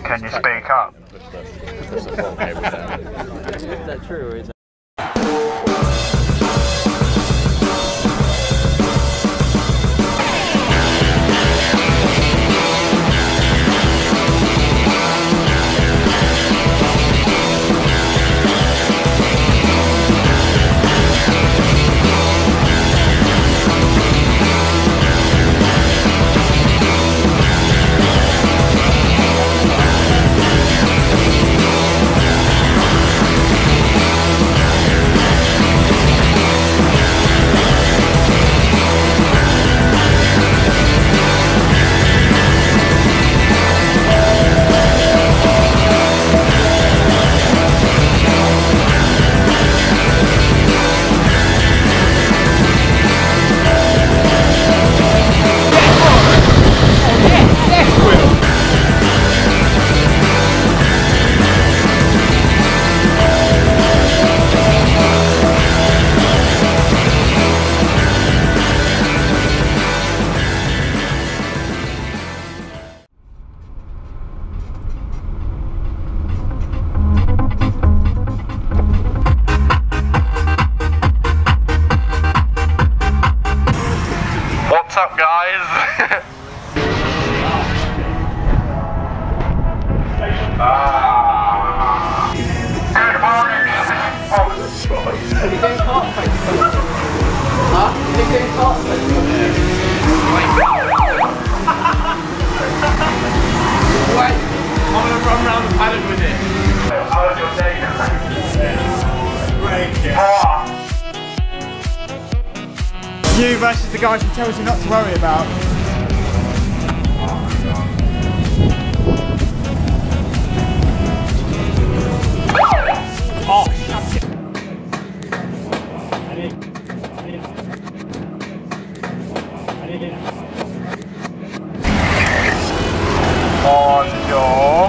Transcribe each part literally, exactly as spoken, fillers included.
Can you speak up? Is that true or is that? What's up, guys? Ah. Good morning. Oh, Are you doing Kartface? Huh? Are you doing Kartface? Wait, I'm gonna run around the paddock with it. how's your day? Great. Ah. You versus the guy who tells you not to worry about. Oh, shut it. I need, I need, I need it. On your...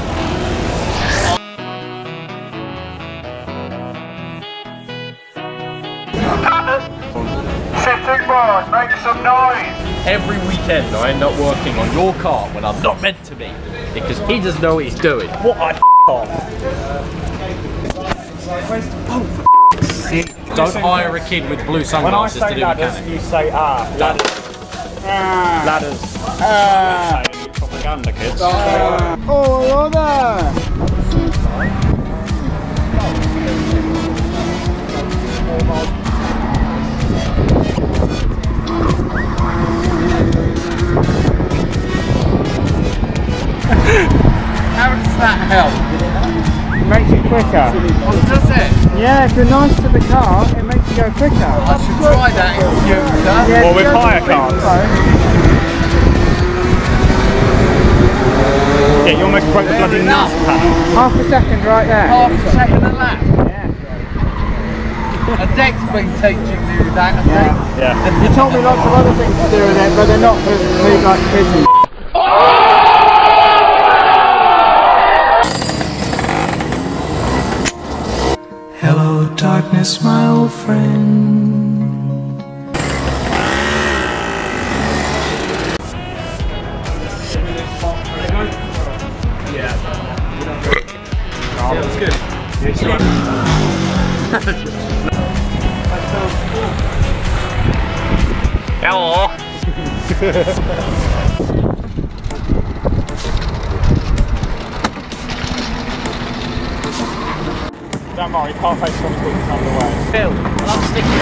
Sitting boss, make some noise! Every weekend I end up working on your car when I'm not meant to be, because he doesn't know what he's doing. What a f off. Where's the boat, for f***'s sake? Don't hire a kid with blue sunglasses to do ladders, mechanics. you say ah. Ladders. Ah. Ladders. Ah. Propaganda, kids. Ah. Oh, well there. How does that help? Makes it quicker. Oh, does it? Yeah, if you're nice to the car, it makes you go quicker. I should try that in future. Yeah, well, with hire cars. Yeah, you almost broke the bloody nut panel. Half a second right there. Half a second a lap. Yeah. A deck's been teaching me that, I think. Yeah. Yeah. You told me lots of other things to do with it, but they're not for me like kids and Hello, darkness, my old friend. Yeah. Yeah, that's good. Hello! don't worry, Kartface Chronicles is underway. Phil, I'm sticking.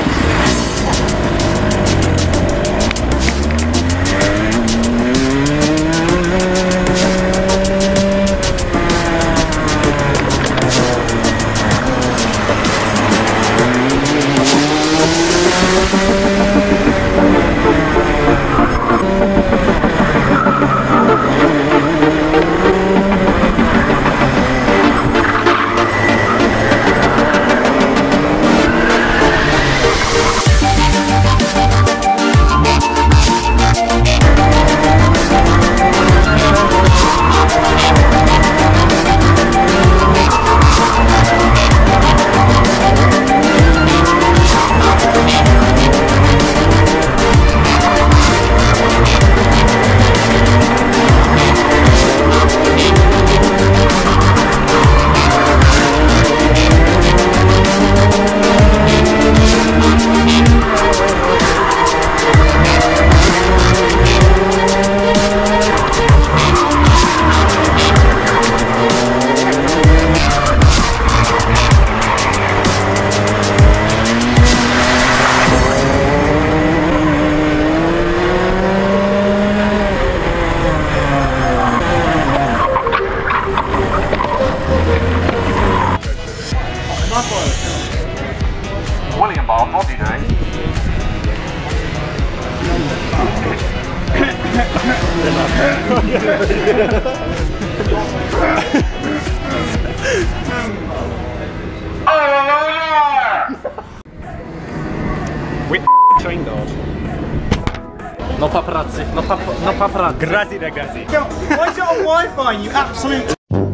paparazzi, no, pap no paparazzi. Grazie ragazzi. Why is it on Wi-Fi, you absolute...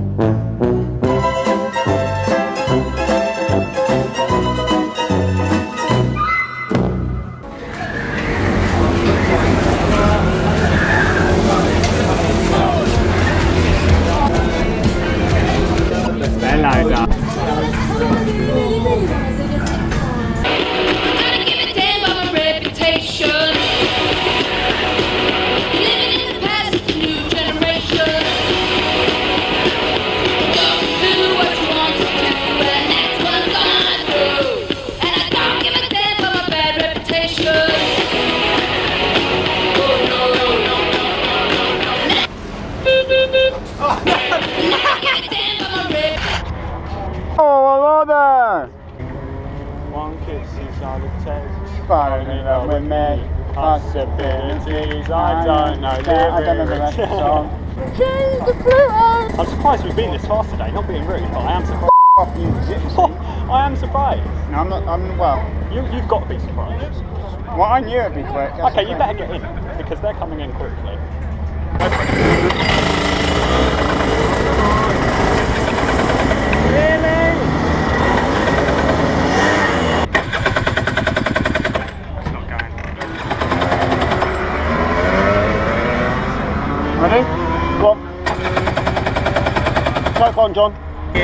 Hello, Dad. Oh, hello there! One kiss is all it takes. Falling in love with me. Possibilities, I don't know the I don't know the rest of the song. Change the fluid! I'm surprised we've been this fast today, not being rude, but I am surprised. Off you gypsy. I am surprised. No, I'm not, I'm, well. You, you've got to be surprised. Well, I knew it'd be quick. Okay, you better get in, because they're coming in quickly. Really? It's not going. Ready? Go on. Go on, John.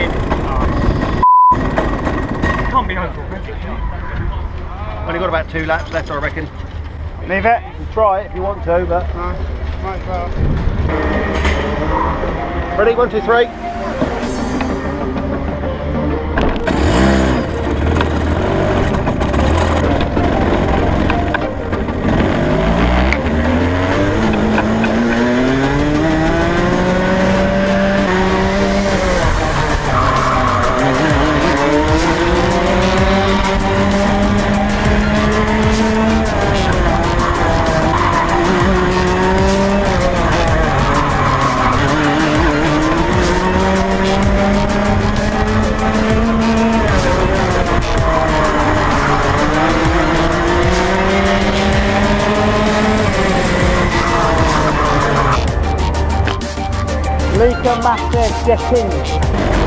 Can't be over already. Only got about two laps left, I reckon. Leave it. Try it if you want to, but... Uh, might as well. Ready, one, two, three. LiCA Massive Jetting.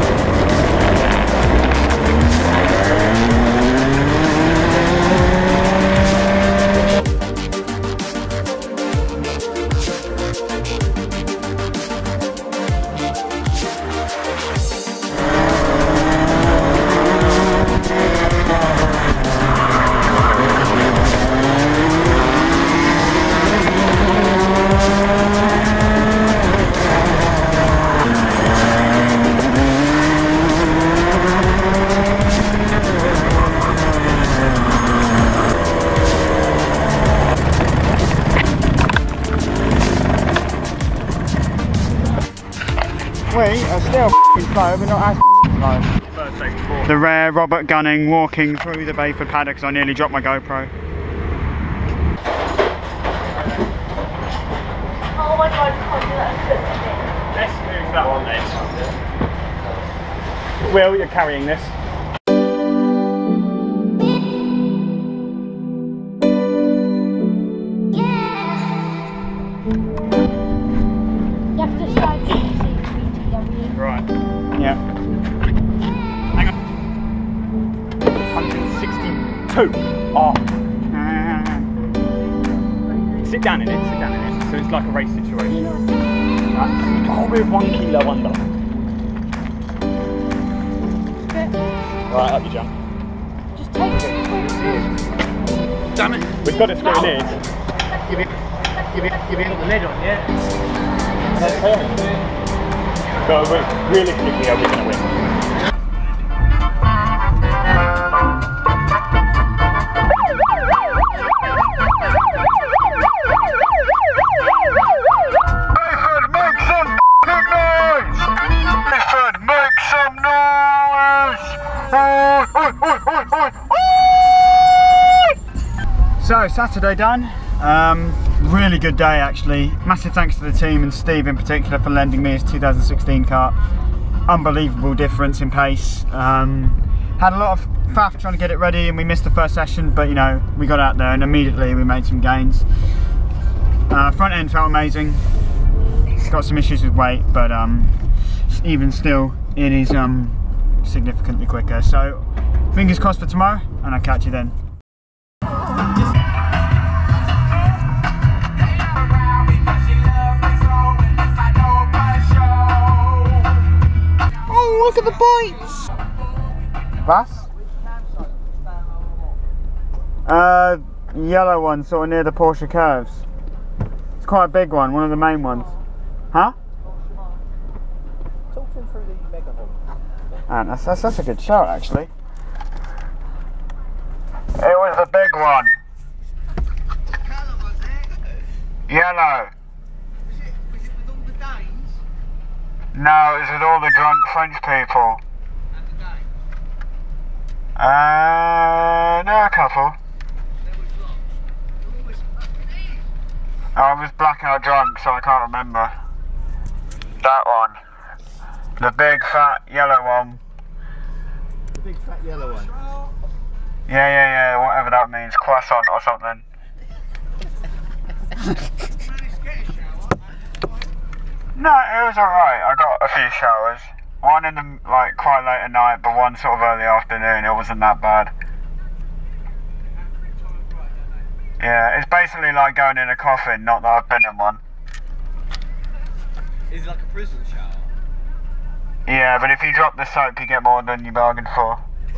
We are still slow, but not as slow. The rare Robert Gunning walking through the Bayford paddock because I nearly dropped my GoPro. Oh my god, I can't do that. Let's move that on then. Will, you're carrying this. You have to slide to the Right. Yeah. Hang on. one sixty-two. Oh. Sit down in it, sit down in it. So it's like a race situation. Right. Oh, we're one kilo under. Right, up you jump. Just take it. Damn it. We've got it through Lydd. Give it, give it, give it the lid on, yeah? Okay. But realistically, are we going to win? Bayford, make some noise! Bayford, make some noise! Oi, oi, oi, oi, oi! So, Saturday done. Um, really good day actually. Massive thanks to the team and Steve in particular for lending me his two thousand sixteen kart. Unbelievable difference in pace. Um, had a lot of faff trying to get it ready and we missed the first session, but you know, we got out there and immediately we made some gains. Uh, front end felt amazing. Got some issues with weight, but um, even still, it is um, significantly quicker. So, fingers crossed for tomorrow, and I'll catch you then. Oh, look at the bites! Was? Uh, yellow one, sort of near the Porsche curves. It's quite a big one, one of the main ones. Huh? Talk to him through the megaphone. And that's, that's, that's a good shout, actually. It was the big one. What colour was it? Yellow. Was it, was it with all the Danes? No, it was with all the drunk French people. And the Danes? Uh, no, a couple. There was lots. They're always fucking easy. I was blackout drunk, so I can't remember. That one. The big fat yellow one. The big fat yellow one. Yeah, yeah, yeah, whatever that means. Croissant or something. Managed to get a shower. No, it was alright. I got a few showers. One in the, like, quite late at night, but one sort of early afternoon. It wasn't that bad. Yeah, it's basically like going in a coffin, not that I've been in one. Is it like a prison shower? Yeah, but if you drop the soap, you get more than you bargained for.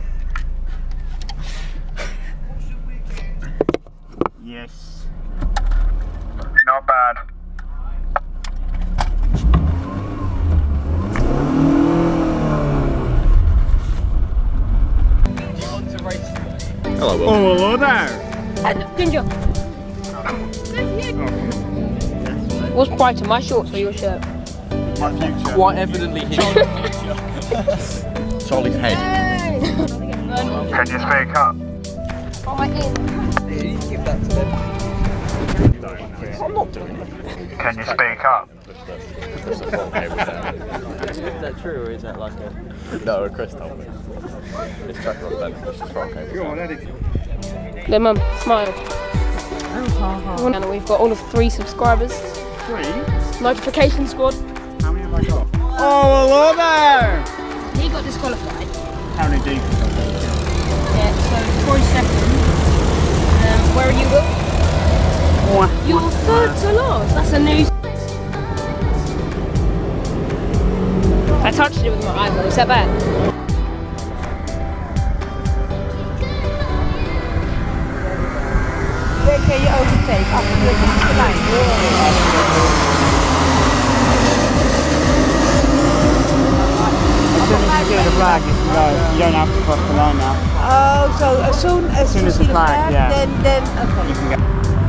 What's the weekend? Yes. Not bad. Hello, Will. Oh, hello there. Ginger. What's brighter, my shorts or your shirt? My future. Quite evidently his future. Charlie's head. Can you speak up? Oh, my ear. I'm not doing it. Can you speak up? Is that true or is that like a... No, Chris told me. It's tracker on Ben, it's just for okay. Go on, Eddie. There, mum, smile. And we've got all of three subscribers. Three? Notification squad. How many have I got? Oh, hello there! He got disqualified. How many deep? Yeah, so Troy second. Um, where are you, Will? You're third to last. That's a new. I touched it with my eyeball. Is that bad? Where can you overtake? Up to the sixth line. As soon as you see the flag, you, can go. You don't have to cross the line now. Oh, so as soon as, As soon you as see the flag, yeah. then, then, okay. You can go.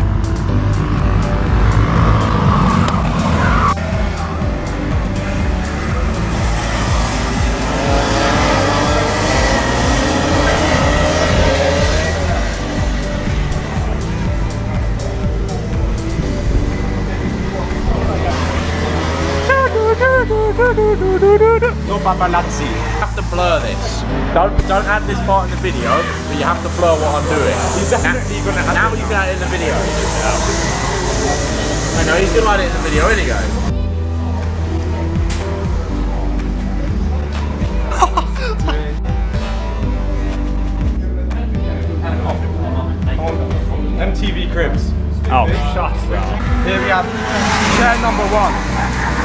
No paparazzi. You have to blur this. Don't don't add this part in the video, but you have to blur what I'm doing. You're definitely now, gonna have now you can add it in the video. I know he's gonna add it in the video anyway. M T V Cribs. Oh, Shut up. here we have chair number one.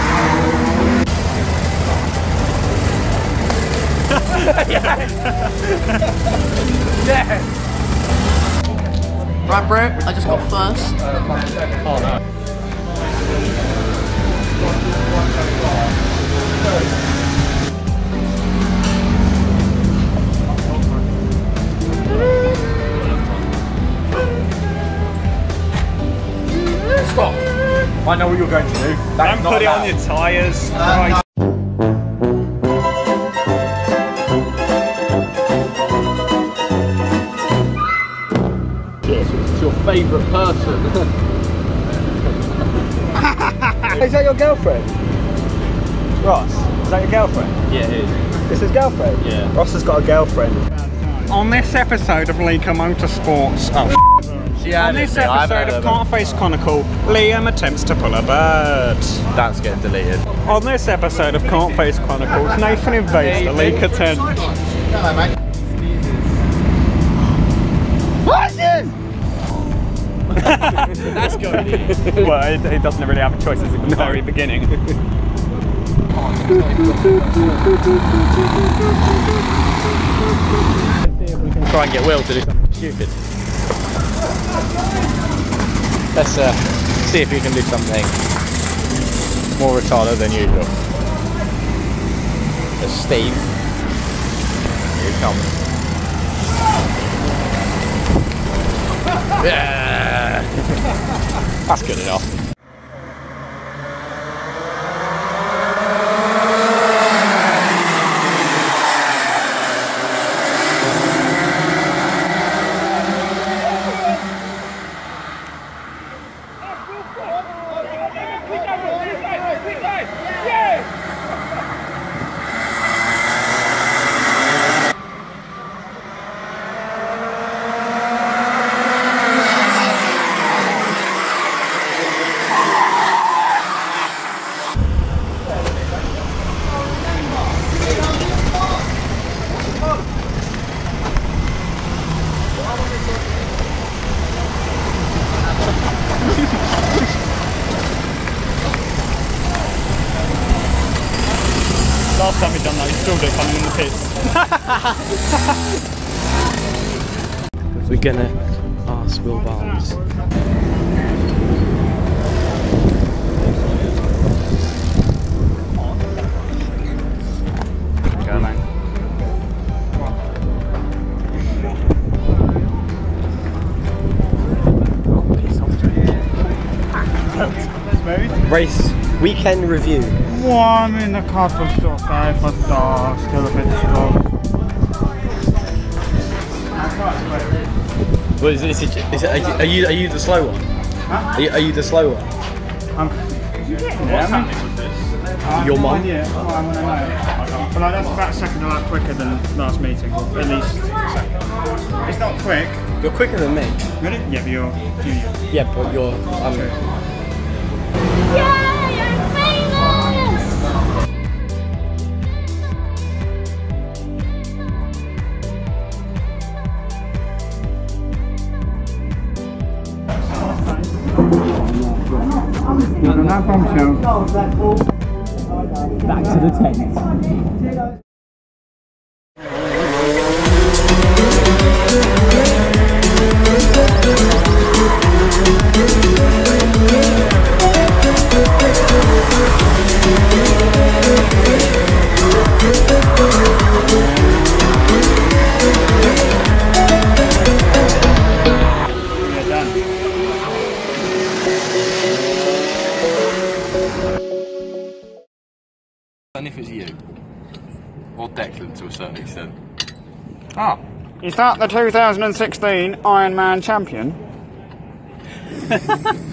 Yeah. Right, bro, I just got first. Oh no. Stop. I know what you're going to do. That's Don't put it on your tyres. Right. It's your favourite person. Is that your girlfriend? Ross, is that your girlfriend? Yeah, it is. This is girlfriend? Yeah. Ross has got a girlfriend. On this episode of LiCA Motorsports, oh She On this episode of Kartface Chronicle, Liam attempts to pull a bird. That's getting deleted. On this episode of Kartface Chronicles, Nathan invades the LiCA tent. Hello, mate. That's going in. Well, it, it doesn't really have a choice at the very beginning. We can try and get Will to do something stupid. Let's uh, see if we can do something more retarded than usual. There's Steve. Here he comes. Yeah! That's good enough. Last time we've done that, we still did coming in the pits. We're gonna ask Will Barnes. Go, man. Race weekend review. One in the Kartface store, five for star, still a bit slow. What is it? Is it, is it are you are you the slow one? Huh? Are you, are you the slow one? Um, yeah, I mean, uh, Your mum? Yeah, well, I want to know. But like, that's about a second a lot quicker than last meeting, or at least a second. It's not quick. You're quicker than me. Really? Yeah, but you're junior. Yeah, but you're. Um, Yay, I'm famous! On that bombshell. back to the tent. And if it's you, or Declan to a certain extent. Ah, is that the two thousand sixteen Ironman champion?